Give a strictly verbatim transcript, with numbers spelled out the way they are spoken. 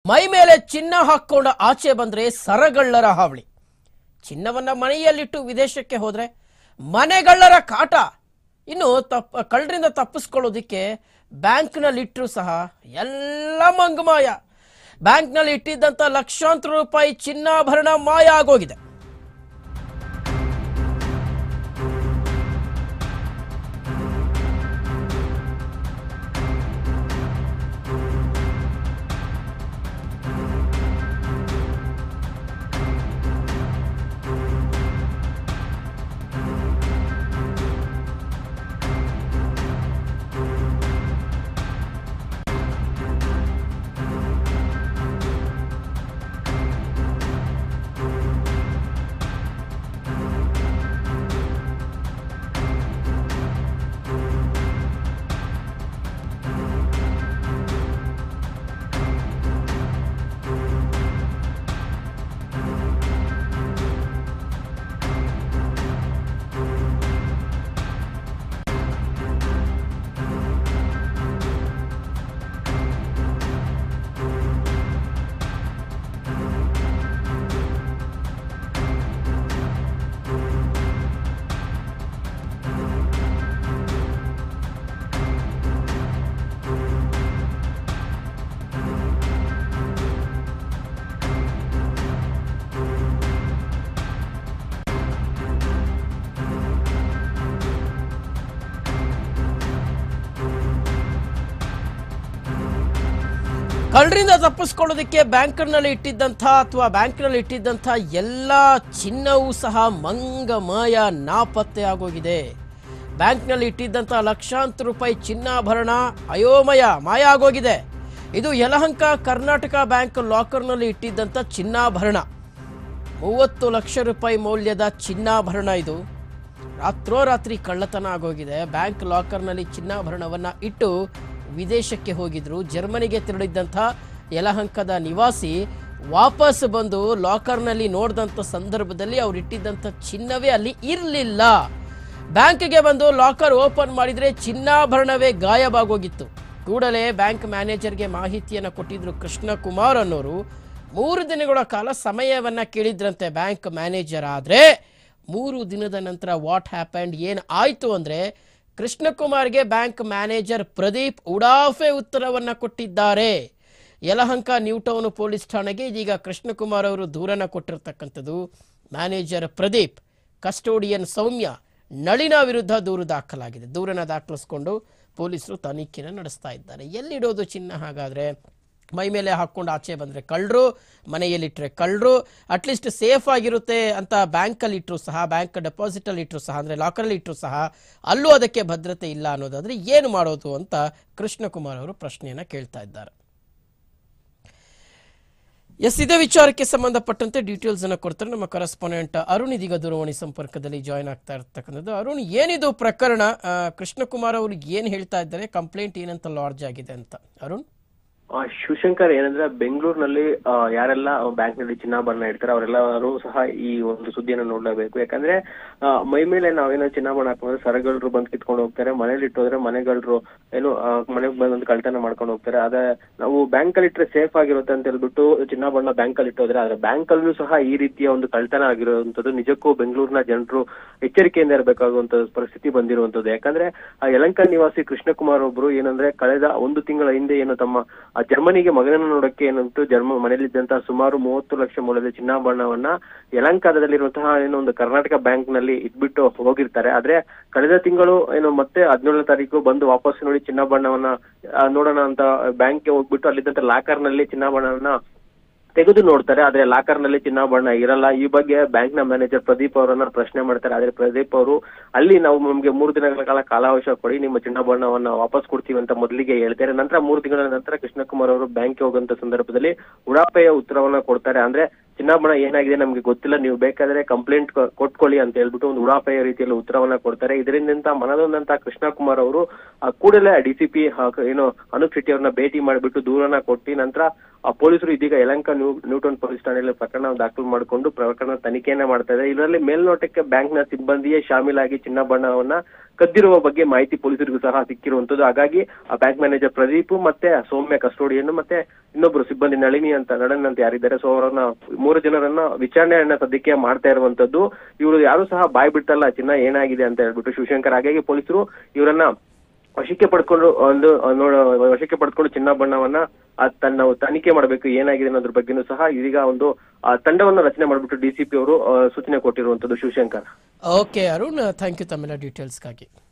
ಮೈ ಮೇಲೆ ಚಿನ್ನ ಹಾಕೊಂಡು ಆಚೆ ಬಂದ್ರೆ ಸರಗಳ್ಳರ ಹಾವಳಿ. ಚಿನ್ನವನ್ನ ಮನೆಯಲ್ಲಿಟ್ಟು ವಿದೇಶಕ್ಕೆ ಹೋದ್ರೆ ಮನೆಗಳ್ಳರ ಕಾಟ. ಇನ್ನು ತಪ್ಪ ಕಳ್ಳರಿಂದ ತಪ್ಪಿಸ್ಕೊಳ್ಳೋದಿಕ್ಕೆ ಬ್ಯಾಂಕ್ನಲ್ಲಿ ಇಟ್ಟರು ಸಹ ಎಲ್ಲ ಮಂಗಮಾಯ. ಬ್ಯಾಂಕ್ನಲ್ಲಿ ಇಟ್ಟಿದ್ದಂತ ಲಕ್ಷಾಂತರ ರೂಪಾಯಿ ಚಿನ್ನಾಭರಣ ಮಾಯ ಆಗೋಗಿದೆ. ಕಳ್ಳರಿಂದ ತಪ್ಪಿಸ್ಕೊಳ್ಳೋದಕ್ಕೆ ಬ್ಯಾಂಕ್ನಲ್ಲಿ ಇಟ್ಟಿದ್ದಂಥ ಅಥವಾ ಬ್ಯಾಂಕ್ನಲ್ಲಿ ಇಟ್ಟಿದ್ದಂಥ ಎಲ್ಲ ಚಿನ್ನವೂ ಸಹ ಮಂಗಮಾಯ, ನಾಪತ್ತೆ ಆಗೋಗಿದೆ. ಬ್ಯಾಂಕ್ನಲ್ಲಿ ಇಟ್ಟಿದ್ದಂಥ ಲಕ್ಷಾಂತರ ರೂಪಾಯಿ ಚಿನ್ನಾಭರಣ ಅಯೋಮಯ, ಮಾಯ ಆಗೋಗಿದೆ. ಇದು ಯಲಹಂಕ ಕರ್ನಾಟಕ ಬ್ಯಾಂಕ್ ಲಾಕರ್ನಲ್ಲಿ ಇಟ್ಟಿದ್ದಂಥ ಚಿನ್ನಾಭರಣ. ಮೂವತ್ತು ಲಕ್ಷ ರೂಪಾಯಿ ಮೌಲ್ಯದ ಚಿನ್ನಾಭರಣ. ಇದು ರಾತ್ರೋರಾತ್ರಿ ಕಳ್ಳತನ ಆಗೋಗಿದೆ. ಬ್ಯಾಂಕ್ ಲಾಕರ್ನಲ್ಲಿ ಚಿನ್ನಾಭರಣವನ್ನು ಇಟ್ಟು ವಿದೇಶಕ್ಕೆ ಹೋಗಿದ್ರು. ಜರ್ಮನಿಗೆ ತೆರಳಿದ್ದಂಥ ಯಲಹಂಕದ ನಿವಾಸಿ ವಾಪಸ್ ಬಂದು ಲಾಕರ್ನಲ್ಲಿ ನೋಡಿದಂಥ ಸಂದರ್ಭದಲ್ಲಿ ಅವ್ರು ಇಟ್ಟಿದ್ದಂಥ ಚಿನ್ನವೇ ಅಲ್ಲಿ ಇರಲಿಲ್ಲ. ಬ್ಯಾಂಕ್ಗೆ ಬಂದು ಲಾಕರ್ ಓಪನ್ ಮಾಡಿದರೆ ಚಿನ್ನಾಭರಣವೇ ಗಾಯಬಾಗೋಗಿತ್ತು. ಕೂಡಲೇ ಬ್ಯಾಂಕ್ ಮ್ಯಾನೇಜರ್ಗೆ ಮಾಹಿತಿಯನ್ನು ಕೊಟ್ಟಿದ್ರು ಕೃಷ್ಣಕುಮಾರ್ ಅನ್ನೋರು. ಮೂರು ದಿನಗಳ ಕಾಲ ಸಮಯವನ್ನು ಕೇಳಿದ್ರಂತೆ ಬ್ಯಾಂಕ್ ಮ್ಯಾನೇಜರ್. ಆದರೆ ಮೂರು ದಿನದ ನಂತರ ವಾಟ್ ಹ್ಯಾಪಂಡ್, ಏನು ಆಯಿತು ಅಂದರೆ ಕೃಷ್ಣಕುಮಾರ್ಗೆ ಬ್ಯಾಂಕ್ ಮ್ಯಾನೇಜರ್ ಪ್ರದೀಪ್ ಉಡಾಫೆ ಉತ್ತರವನ್ನು ಕೊಟ್ಟಿದ್ದಾರೆ. ಯಲಹಂಕ ನ್ಯೂ ಟೌನ್ ಪೊಲೀಸ್ ಠಾಣೆಗೆ ಇದೀಗ ಕೃಷ್ಣಕುಮಾರ್ ಅವರು ದೂರನ್ನು ಕೊಟ್ಟಿರ್ತಕ್ಕಂಥದ್ದು. ಮ್ಯಾನೇಜರ್ ಪ್ರದೀಪ್, ಕಸ್ಟೋಡಿಯನ್ ಸೌಮ್ಯ, ನಳಿನ ವಿರುದ್ಧ ದೂರು ದಾಖಲಾಗಿದೆ. ದೂರನ್ನು ದಾಖಲಿಸಿಕೊಂಡು ಪೊಲೀಸರು ತನಿಖೆಯನ್ನು ನಡೆಸ್ತಾ ಇದ್ದಾರೆ. ಎಲ್ಲಿಡೋದು ಚಿನ್ನ? ಹಾಗಾದರೆ ಮೈ ಮೇಲೆ ಹಾಕ್ಕೊಂಡು ಆಚೆ ಬಂದರೆ ಕಳ್ಳರು, ಮನೆಯಲ್ಲಿಟ್ಟರೆ ಕಳ್ಳರು. ಅಟ್ಲೀಸ್ಟ್ ಸೇಫ್ ಆಗಿರುತ್ತೆ ಅಂತ ಬ್ಯಾಂಕಲ್ಲಿ ಇಟ್ಟರು ಸಹ, ಬ್ಯಾಂಕ್ ಡೆಪಾಸಿಟಲ್ಲಿ ಇಟ್ಟರು ಸಹ, ಅಂದರೆ ಲಾಕರಲ್ಲಿ ಇಟ್ಟರು ಸಹ ಅಲ್ಲೂ ಅದಕ್ಕೆ ಭದ್ರತೆ ಇಲ್ಲ ಅನ್ನೋದಾದರೆ ಏನು ಮಾಡೋದು ಅಂತ ಕೃಷ್ಣಕುಮಾರ್ ಅವರು ಪ್ರಶ್ನೆಯನ್ನು ಕೇಳ್ತಾ ಇದ್ದಾರೆ. ಎಸ್, ಇದೇ ವಿಚಾರಕ್ಕೆ ಸಂಬಂಧಪಟ್ಟಂತೆ ಡೀಟೇಲ್ಸ್ ಅನ್ನು ಕೊಡ್ತಾರೆ ನಮ್ಮ ಕರೆಸ್ಪಾಂಡೆಂಟ್ ಅರುಣ್. ಇದೀಗ ದೂರವಾಣಿ ಸಂಪರ್ಕದಲ್ಲಿ ಜಾಯ್ನ್ ಆಗ್ತಾ ಇರ್ತಕ್ಕಂಥದ್ದು. ಅರುಣ್, ಏನಿದು ಪ್ರಕರಣ? ಕೃಷ್ಣಕುಮಾರ್ ಅವರು ಏನು ಹೇಳ್ತಾ ಇದ್ದಾರೆ? ಕಂಪ್ಲೇಂಟ್ ಏನಂತ ಲಾಡ್ಜ್ ಆಗಿದೆ ಅಂತ. ಅರುಣ್, ಶಿವಶಂಕರ್, ಏನಂದ್ರೆ ಬೆಂಗಳೂರಿನಲ್ಲಿ ಯಾರೆಲ್ಲ ಬ್ಯಾಂಕ್ ನಲ್ಲಿ ಚಿನ್ನಾಭರಣ ಇಡ್ತಾರೆ ಅವರೆಲ್ಲರೂ ಸಹ ಈ ಒಂದು ಸುದ್ದಿಯನ್ನು ನೋಡ್ಲೇಬೇಕು. ಯಾಕಂದ್ರೆ ಮೈ ಮೇಲೆ ನಾವೇನೋ ಚಿನ್ನಾಭರಣ ಹಾಕೊಂಡ್ರೆ ಸರಗಳ್ಳರು ಬಂದು ಕಿತ್ಕೊಂಡು ಹೋಗ್ತಾರೆ. ಮನೇಲಿ ಇಟ್ಟೋದ್ರೆ ಮನೆಗಳ್ಳರು ಏನು ಮನೆಗೆ ಬಂದು ಕಳ್ತನ ಮಾಡ್ಕೊಂಡು ಹೋಗ್ತಾರೆ. ಅದೇ ನಾವು ಬ್ಯಾಂಕ್ ಅಲ್ಲಿ ಇಟ್ಟರೆ ಸೇಫ್ ಆಗಿರುತ್ತೆ ಅಂತ ಹೇಳ್ಬಿಟ್ಟು ಚಿನ್ನಾಭರಣ ಬ್ಯಾಂಕ್ ಅಲ್ಲಿ ಇಟ್ಟೋದ್ರೆ, ಆದ್ರೆ ಬ್ಯಾಂಕ್ ಅಲ್ಲೂ ಸಹ ಈ ರೀತಿಯ ಒಂದು ಕಳ್ತನ ಆಗಿರುವಂತದ್ದು ನಿಜಕ್ಕೂ ಬೆಂಗಳೂರಿನ ಜನರು ಎಚ್ಚರಿಕೆಯಿಂದ ಇರಬೇಕಾಗುವಂತ ಪರಿಸ್ಥಿತಿ ಬಂದಿರುವಂತದ್ದು. ಯಾಕಂದ್ರೆ ಆ ಯಲಹಂಕ ನಿವಾಸಿ ಕೃಷ್ಣಕುಮಾರ್ ಒಬ್ರು ಏನಂದ್ರೆ ಕಳೆದ ಒಂದು ತಿಂಗಳ ಹಿಂದೆ ಏನು ತಮ್ಮ ಜರ್ಮನಿಗೆ ಮಗನನ್ನು ನೋಡಕ್ಕೆ ಏನಂತೂ ಜರ್ಮ ಮನೆಯಲ್ಲಿದ್ದಂತಹ ಸುಮಾರು ಮೂವತ್ತು ಲಕ್ಷ ಮೌಲ್ಯದ ಚಿನ್ನಾಭರಣವನ್ನ ಯಲಹಂಕದಲ್ಲಿರುವಂತಹ ಏನೋ ಒಂದು ಕರ್ನಾಟಕ ಬ್ಯಾಂಕ್ ನಲ್ಲಿ ಇಟ್ಬಿಟ್ಟು ಹೋಗಿರ್ತಾರೆ. ಆದ್ರೆ ಕಳೆದ ತಿಂಗಳು ಏನು ಮತ್ತೆ ಹದಿನೇಳನೇ ತಾರೀಕು ಬಂದು ವಾಪಸ್ ನೋಡಿ ಚಿನ್ನಾಭರಣವನ್ನ ನೋಡೋಣ ಅಂತ ಬ್ಯಾಂಕ್ಗೆ ಹೋಗ್ಬಿಟ್ಟು ಅಲ್ಲಿದ್ದಂತ ಲಾಕರ್ ನಲ್ಲಿ ಚಿನ್ನಾಭರಣವನ್ನ ತೆಗೆದು ನೋಡ್ತಾರೆ. ಆದ್ರೆ ಲಾಕರ್ ನಲ್ಲಿ ಚಿನ್ನಾಭರಣ ಇರಲ್ಲ. ಈ ಬಗ್ಗೆ ಬ್ಯಾಂಕ್ ನ ಮ್ಯಾನೇಜರ್ ಪ್ರದೀಪ್ ಅವರನ್ನ ಪ್ರಶ್ನೆ ಮಾಡ್ತಾರೆ. ಆದ್ರೆ ಪ್ರದೀಪ್ ಅವರು ಅಲ್ಲಿ ನಾವು ನಮ್ಗೆ ಮೂರು ದಿನಗಳ ಕಾಲ ಕಾಲಾವಕಾಶ ಕೊಡಿ, ನಿಮ್ಮ ಚಿನ್ನಾಭರಣವನ್ನ ವಾಪಸ್ ಕೊಡ್ತೀವಿ ಅಂತ ಮೊದಲಿಗೆ ಹೇಳ್ತಾರೆ. ನಂತರ ಮೂರು ತಿಂಗಳ ನಂತರ ಕೃಷ್ಣಕುಮಾರ್ ಅವರು ಬ್ಯಾಂಕ್ಗೆ ಹೋಗುವಂತ ಸಂದರ್ಭದಲ್ಲಿ ಉಡಾಪೆಯ ಉತ್ತರವನ್ನ ಕೊಡ್ತಾರೆ. ಅಂದ್ರೆ ಚಿನ್ನಾಭರಣ ಏನಾಗಿದೆ ನಮ್ಗೆ ಗೊತ್ತಿಲ್ಲ, ನೀವು ಬೇಕಾದ್ರೆ ಕಂಪ್ಲೇಂಟ್ ಕೊಟ್ಕೊಳ್ಳಿ ಅಂತ ಹೇಳ್ಬಿಟ್ಟು ಒಂದು ಉಡಾಪೆಯ ರೀತಿಯಲ್ಲಿ ಉತ್ತರವನ್ನ ಕೊಡ್ತಾರೆ. ಇದರಿಂದ ಮನದೊಂದಂತ ಕೃಷ್ಣಕುಮಾರ್ ಅವರು ಕೂಡಲೇ ಡಿಸಿಪಿ ಏನು ಅನೂಪ್ ಶೆಟ್ಟಿ ಅವ್ರನ್ನ ಭೇಟಿ ಮಾಡಿಬಿಟ್ಟು ದೂರನ್ನ ಕೊಟ್ಟಿ ನಂತರ ಆ ಪೊಲೀಸರು ಇದೀಗ ಯಲಹಂಕ ನ್ಯೂ ನ್ಯೂಟೌನ್ ಪೊಲೀಸ್ ಠಾಣೆಯಲ್ಲಿ ಪ್ರಕರಣ ದಾಖಲು ಮಾಡಿಕೊಂಡು ಪ್ರಕರಣ ತನಿಖೆಯನ್ನ ಮಾಡ್ತಾ ಇದ್ದಾರೆ. ಇದರಲ್ಲಿ ಮೇಲ್ನೋಟಕ್ಕೆ ಬ್ಯಾಂಕ್ನ ಸಿಬ್ಬಂದಿಯೇ ಶಾಮೀಲಾಗಿ ಚಿನ್ನಾಭರಣವನ್ನ ಕದ್ದಿರುವ ಬಗ್ಗೆ ಮಾಹಿತಿ ಪೊಲೀಸರಿಗೂ ಸಹ ಸಿಕ್ಕಿರುವಂತದ್ದು. ಹಾಗಾಗಿ ಆ ಬ್ಯಾಂಕ್ ಮ್ಯಾನೇಜರ್ ಪ್ರದೀಪ್ ಮತ್ತೆ ಸೌಮ್ಯ ಕಸ್ಟೋಡಿಯನ್ನು ಮತ್ತೆ ಇನ್ನೊಬ್ರು ಸಿಬ್ಬಂದಿ ನಳಿನಿ ಅಂತ ನಡನ್ ಅಂತ ಯಾರಿದ್ದಾರೆ, ಸೊ ಅವರನ್ನ ಮೂರು ಜನರನ್ನ ವಿಚಾರಣೆಯನ್ನ ಸದ್ಯಕ್ಕೆ ಮಾಡ್ತಾ ಇರುವಂತದ್ದು. ಇವರು ಯಾರು ಸಹ ಬಾಯ್ ಬಿಟ್ಟಲ್ಲ ಚಿನ್ನ ಏನಾಗಿದೆ ಅಂತ ಹೇಳ್ಬಿಟ್ಟು ಶಿವಶಂಕರ್. ಹಾಗಾಗಿ ಪೊಲೀಸರು ಇವರನ್ನ ವಶಕ್ಕೆ ಪಡ್ಕೊಂಡು ಒಂದು ನೋಡ ವಶಕ್ಕೆ ಪಡ್ಕೊಂಡು ಚಿನ್ನಾಭರಣವನ್ನ ತನ್ನ ತನಿಖೆ ಮಾಡಬೇಕು ಏನಾಗಿದೆ ಅನ್ನೋದ್ರ ಬಗ್ಗೆನೂ ಸಹ ಇದೀಗ ಒಂದು ತಂಡವನ್ನು ರಚನೆ ಮಾಡಿಬಿಟ್ಟು ಡಿಸಿಪಿ ಅವರು ಸೂಚನೆ ಕೊಟ್ಟಿರುವಂತದ್ದು Shivashankar. Okay Arun, thank you ತಮ್ಮೆಲ್ಲ ಡೀಟೇಲ್ಸ್ಗಾಗಿ.